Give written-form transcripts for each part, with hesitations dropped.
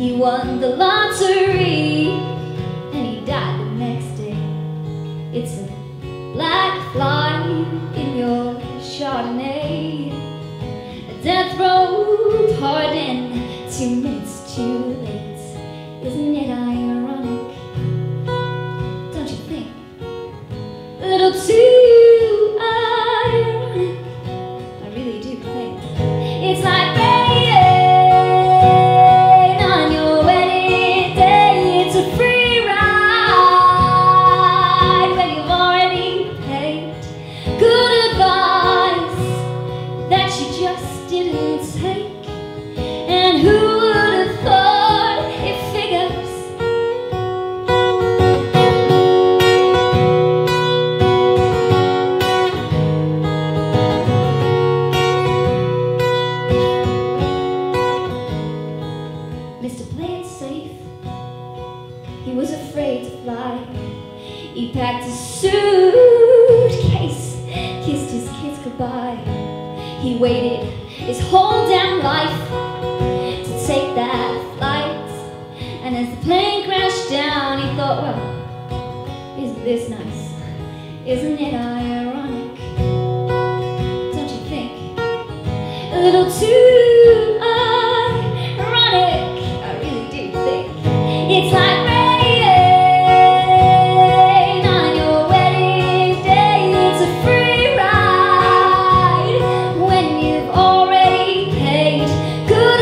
He won the lottery and he died the next day. It's a black fly in your Chardonnay. A death row pardon, 2 minutes too late. Isn't it ironic? Don't you think? A little too ironic. I really do think it's like rain on your wedding day. It's a free ride when you've already paid. Good advice that you just didn't take. And who would have thought it figures? Mr. Play It Safe, he was afraid to fly. He packed his suitcase, kissed his kids goodbye. He waited his whole damn life to take that flight. And as the plane crashed down, he thought, well, isn't this nice? Isn't it ironic? Don't you think? A little too ironic. I really do think it's like rain on your wedding day. It's a free ride when you've already paid. Good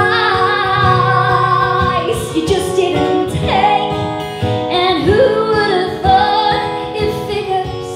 advice you just didn't take. And who would have thought it figures?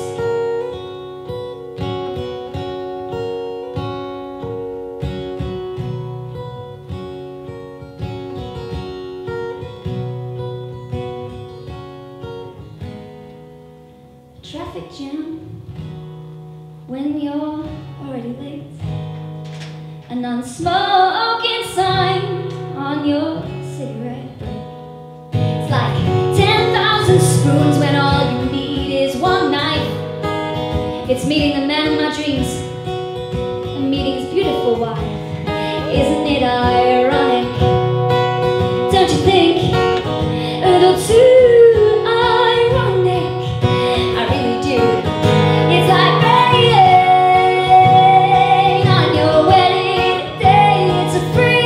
Traffic jam when you're already late. A non-smoking sign on your cigarette break. It's like 10,000 spoons when all you need is one knife. It's meeting the man of my dreams and meeting his beautiful wife. Isn't it ironic? Don't you think? A little too ironic. I really do. It's like rain on your wedding day. It's a free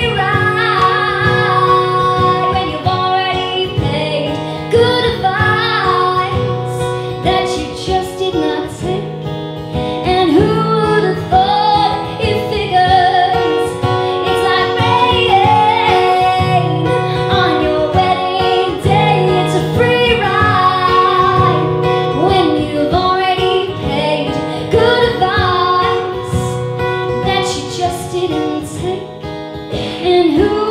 ride when you've already paid. Good advice that you just did not take. And who would have thought it figures? It's like rain on your wedding day. It's a free ride when you've already paid. Good advice that you just didn't take. And who